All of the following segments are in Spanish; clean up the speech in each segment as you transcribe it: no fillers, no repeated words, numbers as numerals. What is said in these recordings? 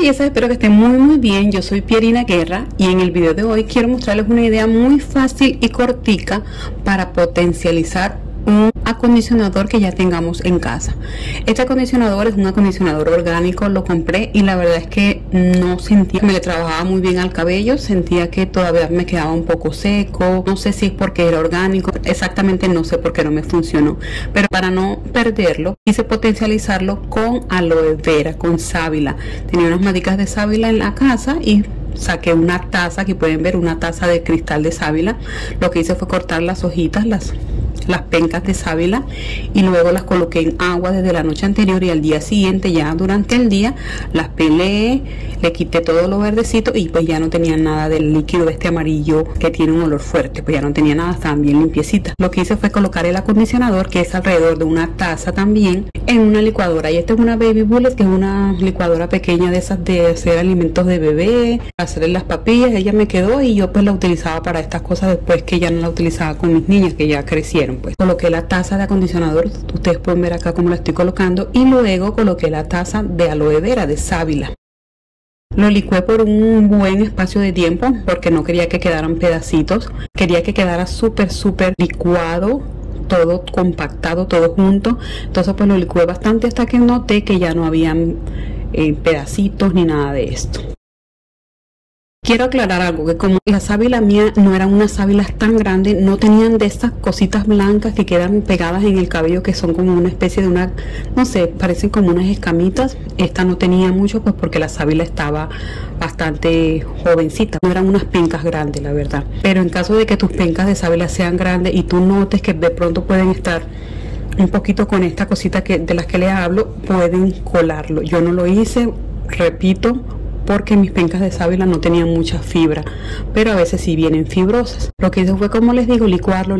belleza, espero que estén muy bien. Yo soy Pierina Guerra y en el video de hoy quiero mostrarles una idea muy fácil y cortica para potencializar un acondicionador que ya tengamos en casa. Este acondicionador es un acondicionador orgánico, lo compré y la verdad es que no sentía que me le trabajaba muy bien al cabello, sentía que todavía me quedaba un poco seco, no sé si es porque era orgánico, exactamente no sé por qué no me funcionó, pero para no perderlo quise potencializarlo con aloe vera, con sábila. Tenía unas maticas de sábila en la casa y saqué una taza, aquí pueden ver una taza de cristal de sábila. Lo que hice fue cortar las hojitas, las pencas de sábila, y luego las coloqué en agua desde la noche anterior, y al día siguiente ya durante el día las pelé, le quité todo lo verdecito y pues ya no tenía nada del líquido este amarillo que tiene un olor fuerte, pues ya no tenía nada, estaban bien limpiecitas. Lo que hice fue colocar el acondicionador, que es alrededor de una taza también, en una licuadora, y esta es una Baby Bullet, que es una licuadora pequeña de esas de hacer alimentos de bebé, hacer las papillas. Ella me quedó y yo pues la utilizaba para estas cosas después que ya no la utilizaba con mis niñas que ya crecieron. Pues coloqué la taza de acondicionador, ustedes pueden ver acá cómo la estoy colocando, y luego coloqué la taza de aloe vera, de sábila. Lo licué por un buen espacio de tiempo porque no quería que quedaran pedacitos, quería que quedara súper licuado, todo compactado, todo junto. Entonces pues lo licué bastante hasta que noté que ya no habían pedacitos ni nada de esto. Quiero aclarar algo, que como la sábila mía no eran unas sábilas tan grandes, no tenían de estas cositas blancas que quedan pegadas en el cabello, que son como una especie de una, no sé, parecen como unas escamitas. Esta no tenía mucho, pues porque la sábila estaba bastante jovencita, no eran unas pencas grandes, la verdad. Pero en caso de que tus pencas de sábila sean grandes y tú notes que de pronto pueden estar un poquito con esta cosita de las que les hablo, pueden colarlo. Yo no lo hice, repito, porque mis pencas de sábila no tenían mucha fibra, pero a veces sí vienen fibrosas. Lo que hice fue, como les digo, licuarlo.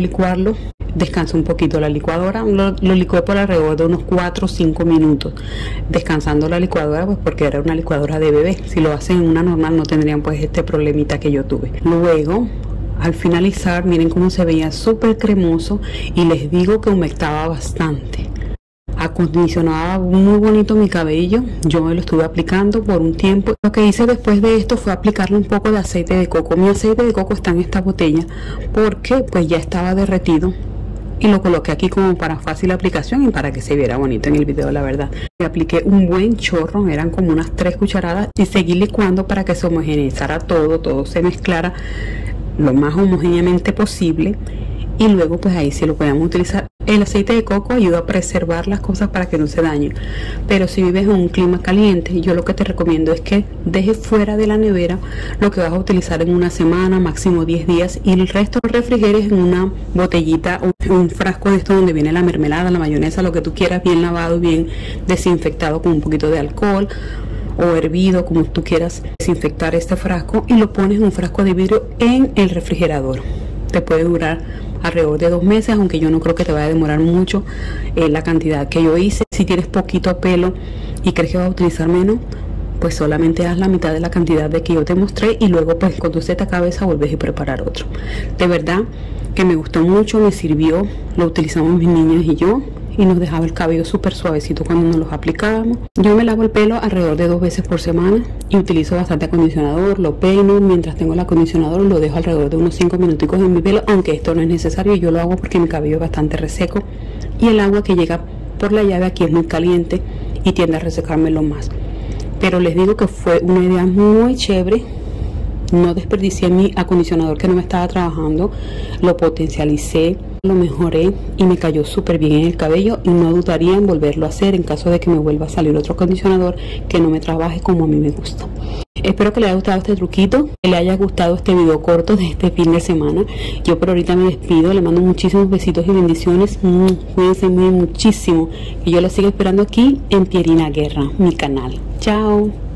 Descansé un poquito la licuadora, lo licué por alrededor de unos 4 o 5 minutos, descansando la licuadora, pues porque era una licuadora de bebé. Si lo hacen en una normal no tendrían pues este problemita que yo tuve. Luego, al finalizar, miren cómo se veía súper cremoso, y les digo que humectaba bastante. Acondicionaba muy bonito mi cabello. Yo me lo estuve aplicando por un tiempo. Lo que hice después de esto fue aplicarle un poco de aceite de coco. Mi aceite de coco está en esta botella porque pues ya estaba derretido, y lo coloqué aquí como para fácil aplicación y para que se viera bonito en el video, la verdad. Le apliqué un buen chorro, eran como unas 3 cucharadas, y seguí licuando para que se homogeneizara todo se mezclara lo más homogéneamente posible. Y luego pues ahí sí lo podemos utilizar. El aceite de coco ayuda a preservar las cosas para que no se dañen, pero si vives en un clima caliente, yo lo que te recomiendo es que dejes fuera de la nevera lo que vas a utilizar en una semana, máximo 10 días, y el resto lo refrigeres en una botellita o un frasco de esto donde viene la mermelada, la mayonesa, lo que tú quieras, bien lavado, bien desinfectado con un poquito de alcohol o hervido, como tú quieras desinfectar este frasco, y lo pones en un frasco de vidrio en el refrigerador. Te puede durar alrededor de 2 meses, aunque yo no creo que te vaya a demorar mucho la cantidad que yo hice. Si tienes poquito pelo y crees que vas a utilizar menos, pues solamente haz la mitad de la cantidad de que yo te mostré, y luego pues cuando se te acabe esa vuelves a preparar otro. De verdad que me gustó mucho, me sirvió, lo utilizamos mis niñas y yo, y nos dejaba el cabello súper suavecito cuando nos los aplicábamos. Yo me lavo el pelo alrededor de 2 veces por semana y utilizo bastante acondicionador, lo peino. Mientras tengo el acondicionador lo dejo alrededor de unos 5 minuticos en mi pelo, aunque esto no es necesario, yo lo hago porque mi cabello es bastante reseco y el agua que llega por la llave aquí es muy caliente y tiende a resecármelo más. Pero les digo que fue una idea muy chévere. No desperdicié mi acondicionador que no me estaba trabajando, lo potencialicé, lo mejoré y me cayó súper bien en el cabello, y no dudaría en volverlo a hacer en caso de que me vuelva a salir otro acondicionador que no me trabaje como a mí me gusta. Espero que le haya gustado este truquito, que le haya gustado este video corto de este fin de semana. Yo por ahorita me despido, le mando muchísimos besitos y bendiciones. Cuídense muchísimo, y yo la sigo esperando aquí en Pierina Guerra, mi canal. Chao.